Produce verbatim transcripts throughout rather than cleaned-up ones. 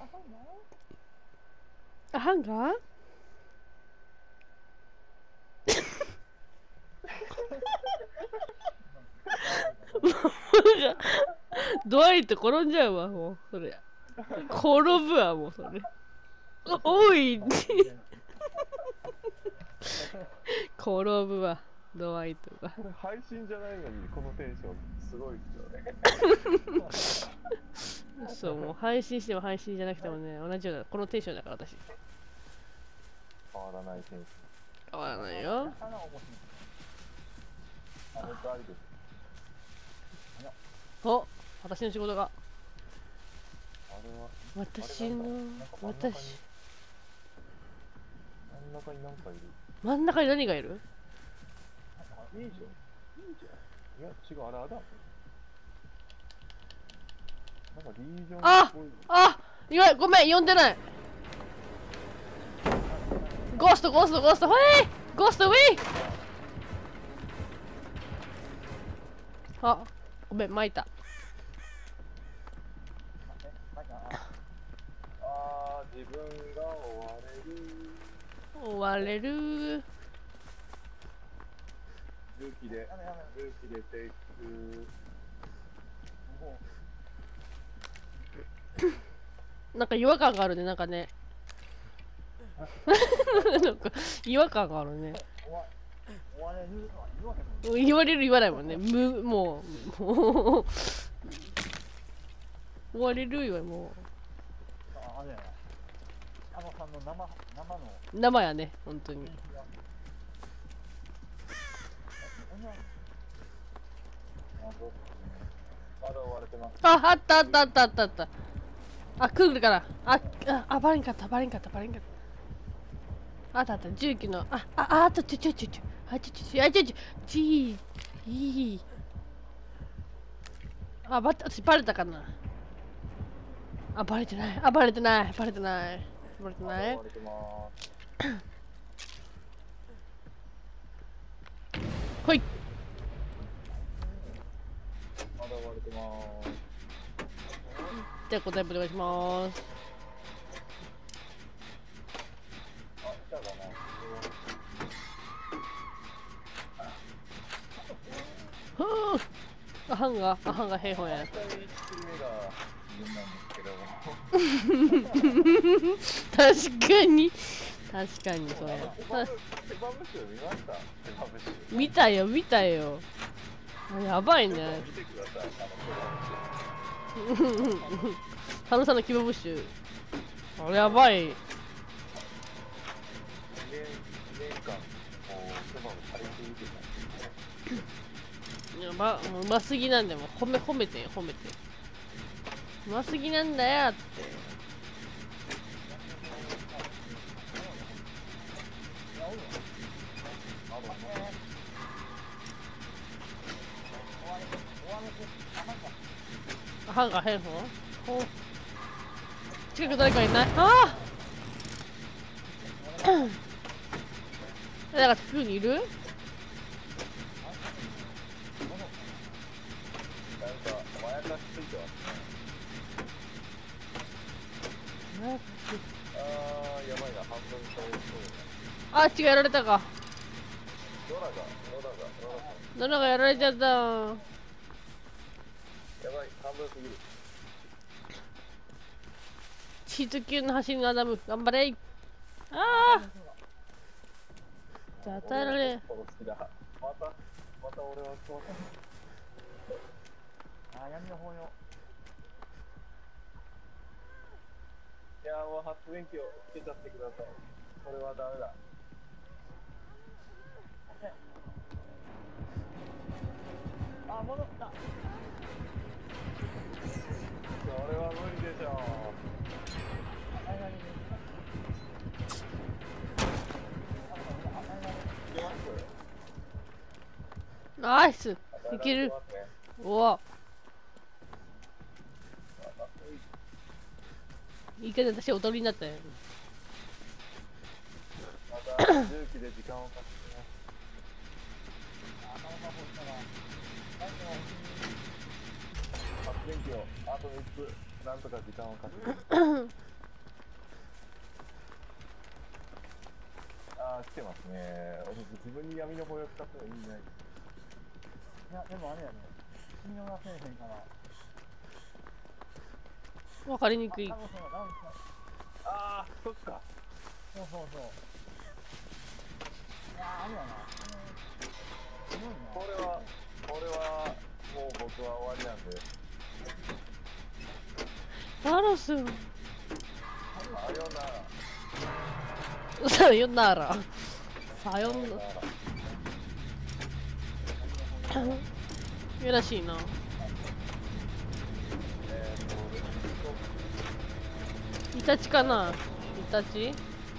あ、ハンガードワイト転んじゃうわ、もう、それ。転ぶわ、もう、それ。おい転ぶわ、ドワイトが。 これ配信じゃないのに、このテンション、すごいですよね。 そう、もう配信しても配信じゃなくてもね、同じような、このテンションだから、私。 変わらないテンシ変わらないよ。 ョン。あれとありです。 お、私の仕事が。 あれは、 私の、私。 真ん中になんかいる。 真ん中に何がいる？ いいじゃん。いいじゃん。いや、違う、あれ、あれだ。なんかリージョンっあぽい。 あいや、ごめん、呼んでない。ゴースト、ゴースト、ゴースト、ほいゴースト、ウィーあ、ごめん、巻いた。 あー、自分が追われる。 追われる。 重機で、重機でテイク。 なんか違和感があるね、なんかね。なんか違和感があるね。言われる言わないもんね。む、もう、もう。追われるよ、もあれやな。あのさんの生、生の。 う。生やね、本当に。 まだ追われてます。 あ、あったあったあったあったあった。あ、来るから。あ、あ、あ、バレんかった、バレんかった、バレんかった。あったあった、重機の。あ、あ、あとちょちょちょちょ。あ、ちょちょちょ、あ、ちょちょ、ちー、いい。あ、ば、私バレたかな。あ、バレてない。あ、バレてない。バレてない。バレてない。 追われてます。 ほい。 まだ追われてます。 じゃあ答えお願いします。 あ、来たかな。 ふぅあ、ハンガー、あ、ハンガー平方や。 大体いち目が自分なんですけど。 確かに。確かに、そうや。 ケバブ集見ました？ケバブ集。 見たよ、見たよ。やばいね。 見てください。 佐野さんのキバブッシュ。あれやばい。 にねんかん、こう、ケバブ借りてみてたんですけど。 やば、もううますぎなんだよ。もう褒め、褒めてよ、褒めて。うますぎなんだよって。あ、ハンガー変法ほう。近く誰かいないああだから、近くにいるなんか、まやかしついてますね。あー、やばいな、半分されそうあ、違う、やられたか。 ドラが、ドラが、ドラが。 ノラがやられちゃった。 やばい、半分すぎる。 シート級の走りのアダム、頑張れ。ああじゃあ与えられ。 殺す気だ。また、また俺はそう。 あ、闇の方よ。 いやー、もう発電機をつけちゃってください。これはダメだ。 あ、戻った。 それは無理でしょう。 ナイスいける。おおいいかげん私踊りになったよ。 また重機で時間をかけてね。発電機をあとみっつなんとか時間をかけて。 あー、来てますね。私、自分に闇の声を使ってもいいんじゃない？ いや、でもあれやね。信用がせえへんから。 わかりにくい。 あ、多分そのランクあー、そっか。 そうそうそう。あー、あるやな。すごいな。 これは、これは、もう僕は終わりなんで。 アロス。 さよなら。 さよなら。さよなら。やらしいな。 えー、 イタチかな。イタチ。イ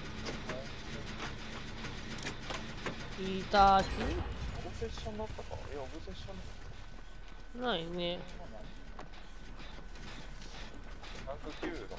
タチ。 オブセッションだったか？いや、オブセッションないね。 ランクきゅうだもん。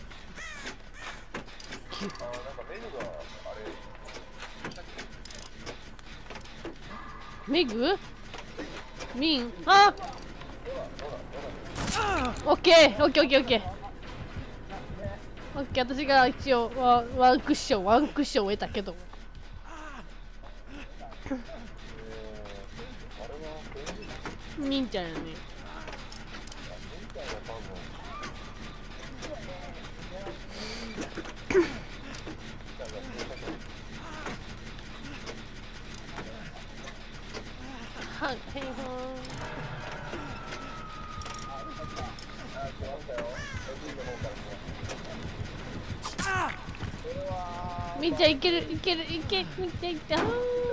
あー、なんかメグが、あれ、 メグミン。あオッケーオッケーオッケーオッケーオッケー。私が一応ワンワンクッションワンクッションを得たけど。 えー、あれは、 ミンちゃんやね。 あ、みたいな多分。 は、へいほあ、来ましたよ。エビの方から来まーん。ミンちゃんいけるいけるいけミンちゃんいった。 した。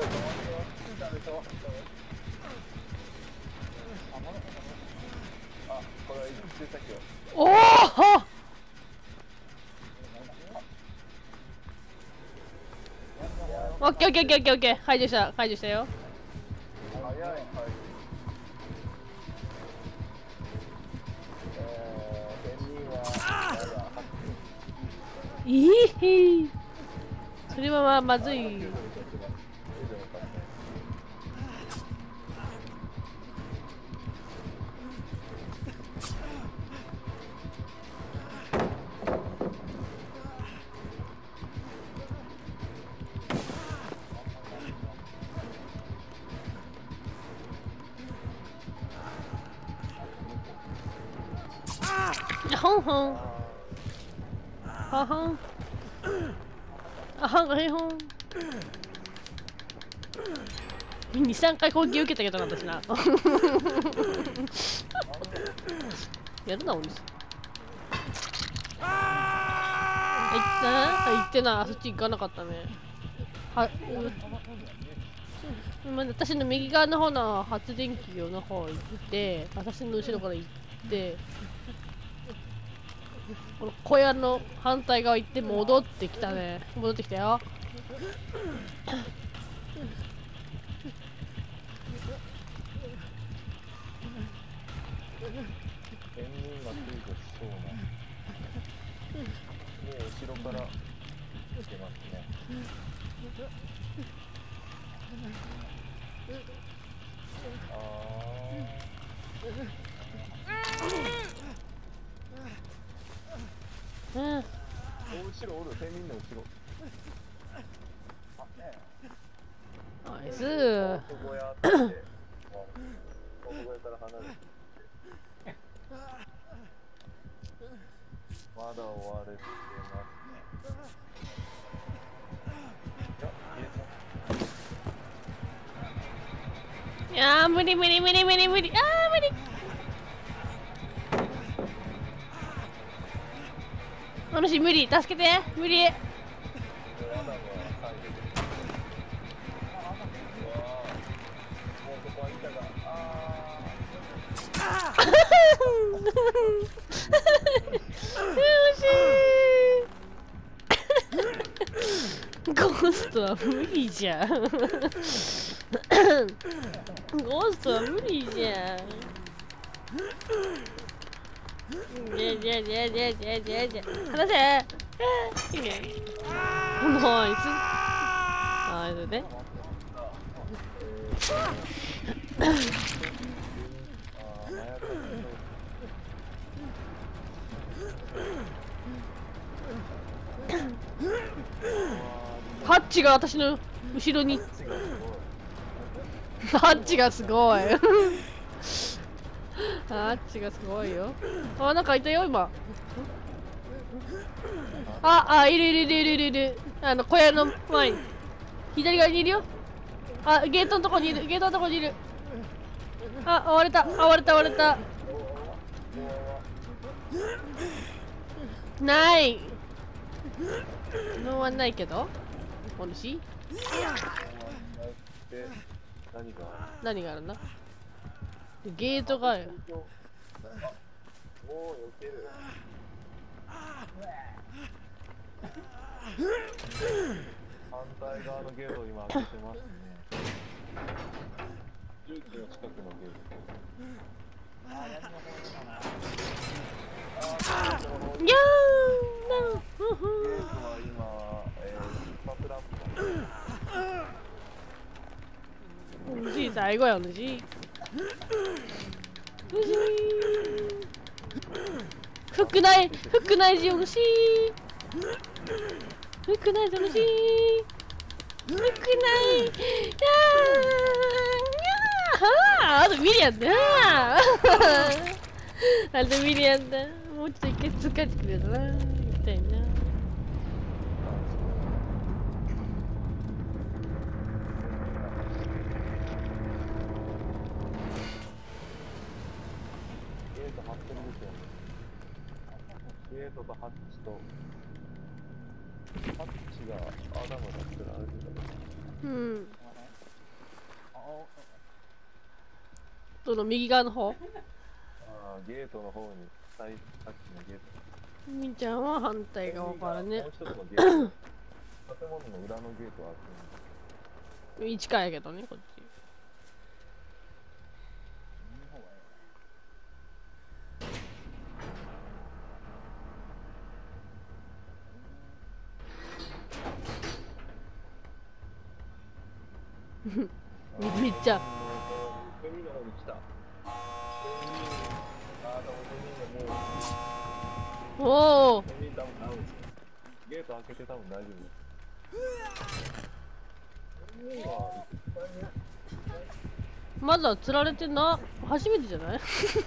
あ、これは一致先を。 おお。オッケーオッケーオッケーオッケーオッケー。解除した解除したよ。 早い、はい。えー、ペンギンは、まだいい。それはまあまずい。ほんほん。ははん。あはんがへほん。に、さんかい攻撃受けたけどな、私な。やるな、お主。あ、行ったな。あ、行ってな。そっち行かなかったね。は、うん。まあ、私の右側の方の発電機の方行って、私の後ろから行って、この小屋の反対側行って戻ってきたね。戻ってきたよ。 ペンギンが救助しそうな。もう後ろから来てますね。あうん。 ー。お、後ろおる、ペンギンの後ろ。 ナイス。 ここやって、ここやから離れて。まだ追われてますね。 いやー、無理無理無理無理無理。あー、無理。お主無理。助けて。無理。ゴーストは無理じゃん。ゴーストは無理じゃん。じゃじゃじゃじゃじゃじゃじゃ離せ。いいね。ナイス。ナイスで。はっちが私の後ろに。 違う、すごい。 あっちがすごい。あっちがすごいよ。あ、なんかいたよ、今。あ、あ、いるいるいるいるいるいる。あの、小屋の前に。左側にいるよ。あ、ゲートのとこにいる。ゲートのとこにいる。あ、追われた。あ、追われた、追われた。ない。のはないけど。お主で、何が何があるんだ。ゲートがある。 もう避ける。反対側のゲートを今開けてますね。重機の近くのゲート。 いやー、 ゲートは今、えー、一発ランプだ。 お主最後や、お主。お主フックない、フックないし、お主。フックないし、お主。フックない。いやー、いやー、あとミリアンだ。あとミリアンだ。もうちょっと一回使ってくれたな。みたいな。 ゲート張ってるですよね。ゲートとハッチと、ハッチがアダムだったらあれだけど。 うん。その右側の方。 ああ、ゲートの方に、さいさっきのゲート。 みーちゃんは反対側からねもう。一つのゲート。建物の裏のゲートは開く。 近いけどね、こっち。めめっちゃ。 海の方に来た。あー、でも海がもう。 おお。 海多分ダウンですよ。ゲート開けて多分大丈夫。海はいっぱいね。 まだ釣られてな、初めてじゃない？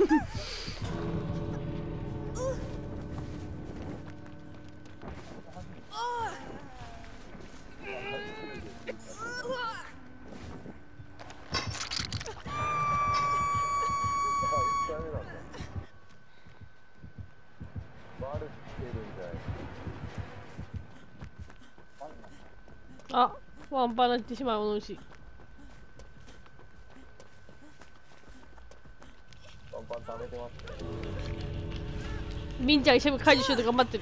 あ、ワンパンなってしまうお主。 ワンパン貯めてますね。 みんちゃん一緒に解除しようと頑張ってる。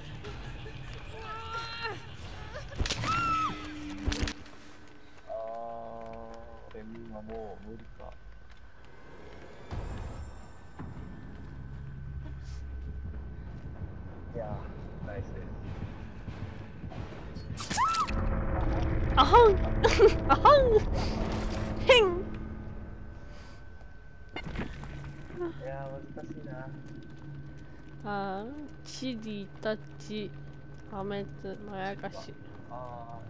あー、エミはもう無理か。いやー、ナイスです。 あはんあはんへん。 いやー、難しいな。 あー、チリタチ破滅まやかし。 あ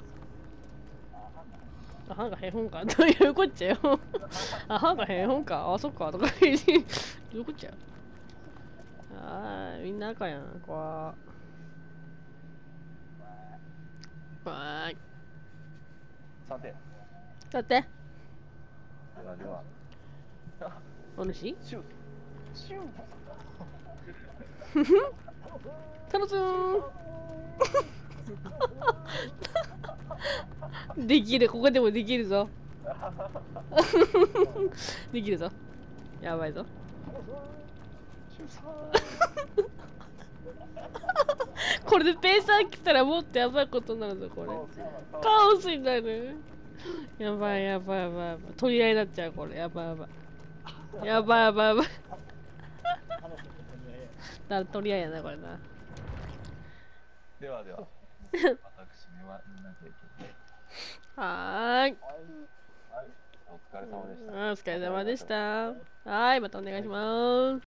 あはんがへんほんかどういうこっちゃよ。あはんがへんほんかあ、そっかとか言うしどういうこっちゃ。あー、みんな赤やん。こわー。わーい。 さて、 だってではでは、 お主シュートシューふふ楽しーできる、ここでもできるぞ。できるぞ。やばいぞ。これでペーサー来たらもっとやばいことになるぞ、これ。カオスになる。やばいやばいやばいやばい。取り合いになっちゃう、これ。やばいやばい。やばいやばいやばい。だ取り合いやな、これな。 ではでは、私にはみんなでいけはーい。 お疲れ様でした。 お疲れ様でした。はーい、またお願いします。